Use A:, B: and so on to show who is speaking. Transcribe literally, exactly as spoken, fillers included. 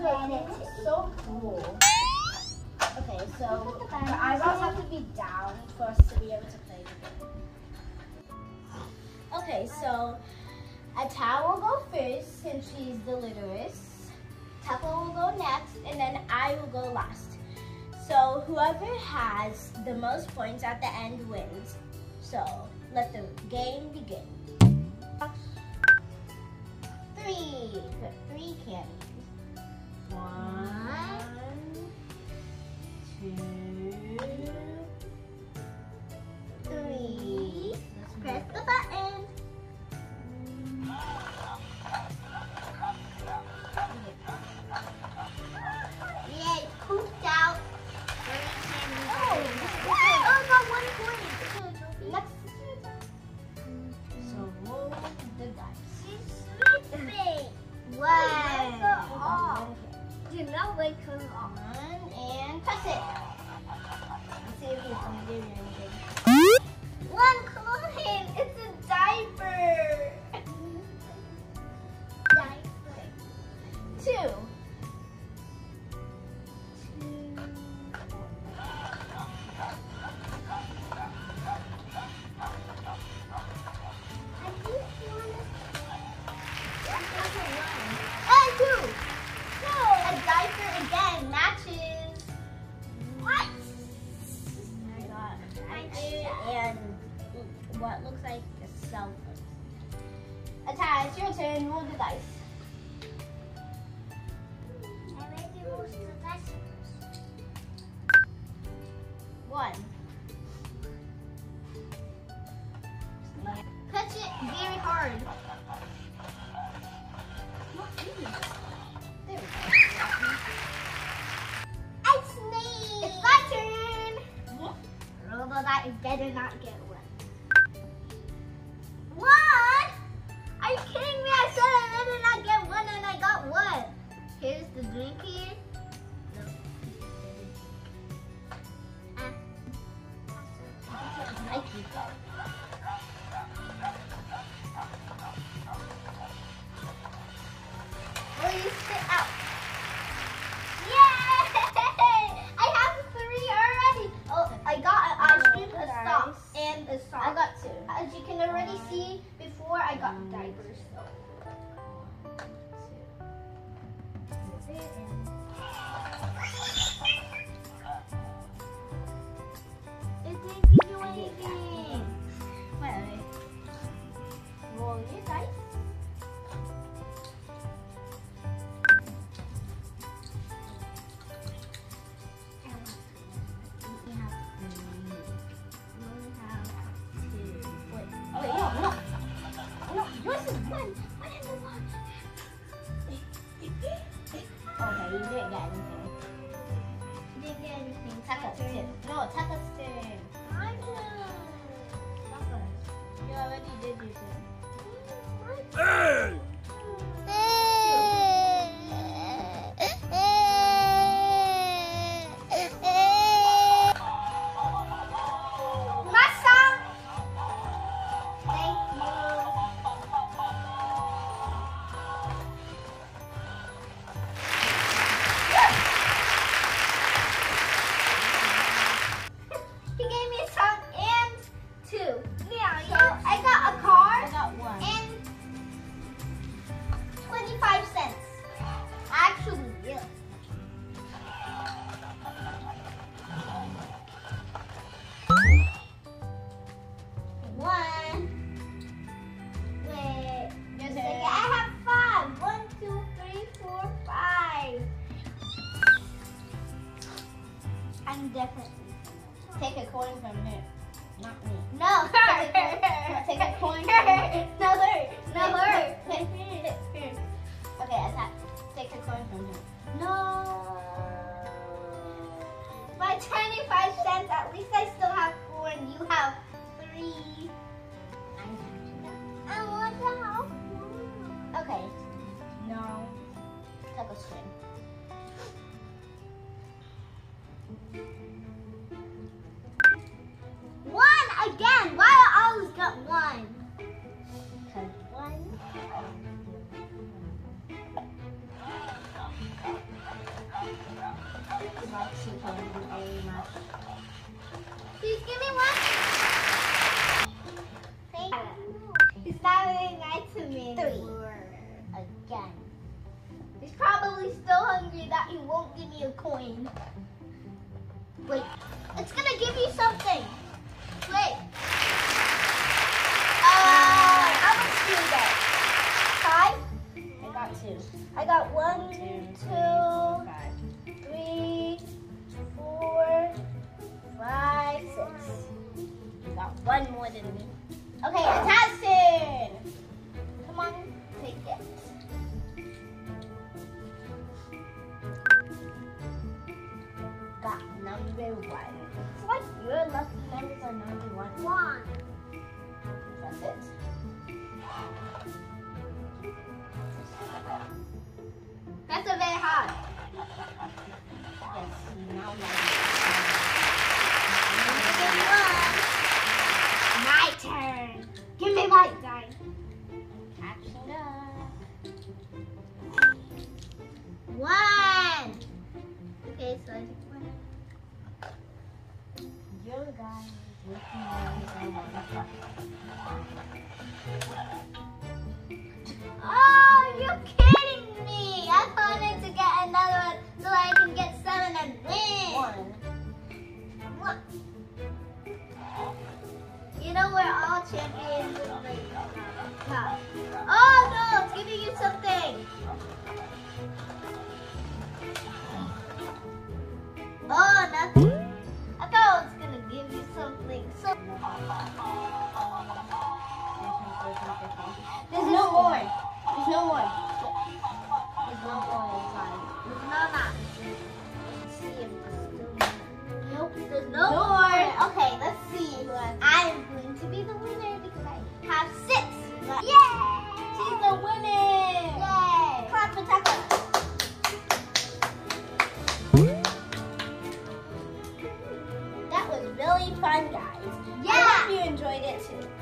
A: and it's so cool. Okay, so the eyeballs have to be down for us to be able to play the game. Okay, so Ata will go first since she's the littlest. Taka will go next, and then I will go last. So whoever has the most points at the end wins. So let the game begin. Three. Put three candies. One, two, three. Press the button. Yeah, it's pooped out. Oh, oh, I got one point. Next. So roll the dice. Wow. Do not wait till on and press it. Let's see if we can do anything. One coin. It's a diaper. Diaper. Two. What looks like a cell phone. Ata, it's your turn. Roll the dice. I made you roll the dice. One. Touch it very hard. There we go. It's me. It's my turn. Roll the dice. Better not get wet. What? Are you kidding me? I said I did not get one and I got one. Here's the drink here. No. Ah. Nike. Will you sit out? Yay! I have three already. Oh, I got an ice cream, a sock, and a sock. I got two. As you can already see, before I got diapers. So. It didn't give you anything. Wait, roll your dice. Okay, you didn't get anything. You didn't get anything. Taka's turn. No, Taka's turn. My turn. Taka. You already did your turn. Hey! Definitely. Take a coin from here. Not me. No, her. Take a coin from her. No, her. No, her. Okay, attack. Take a coin from her. No. By twenty-five cents, at least I still have four and you have three. I want to help you. Okay. No. Take a string. One again. Why do I always get one? Because one. Roxy playing very much.
B: Please give me one. Thank you. He's not really nice to me anymore.
A: Again.
B: He's probably still hungry that he won't give me a coin. Wait, it's gonna give you something. Wait. Uh, how much do you get? Five?
A: I got two.
B: I got one,
A: Two,
B: two,
A: five.
B: three, four, five, six.
A: You got one more than me.
B: Okay, attack turn. Come on, take it.
A: Got number one. It's like your lucky numbers are number one.
B: One.
A: That's it.
B: That's a very hard.
A: Yes, now
B: Give me one. My turn. Give me my die.
A: catching up.
B: One. Okay, so I took one.
A: Your guy is looking
B: Oh, you're kidding me. I wanted to get another one so I can get seven and win.
A: one.
B: What? You know we're all champions in the cup. Oh no, it's giving you something. Oh, nothing. I thought it was gonna give you something. So
A: There's no more. There's no more. There's no more inside.
B: there's no that.
A: Let's see if there's still more.
B: Nope, there's no,
A: No
B: more.
A: more.
B: Okay, let's see. I am going to be the winner because I have six. Yay!
A: She's the winner.
B: Yay!
A: Clap for Tucker. That was really fun, guys. I
B: Yeah.
A: hope you enjoyed it too.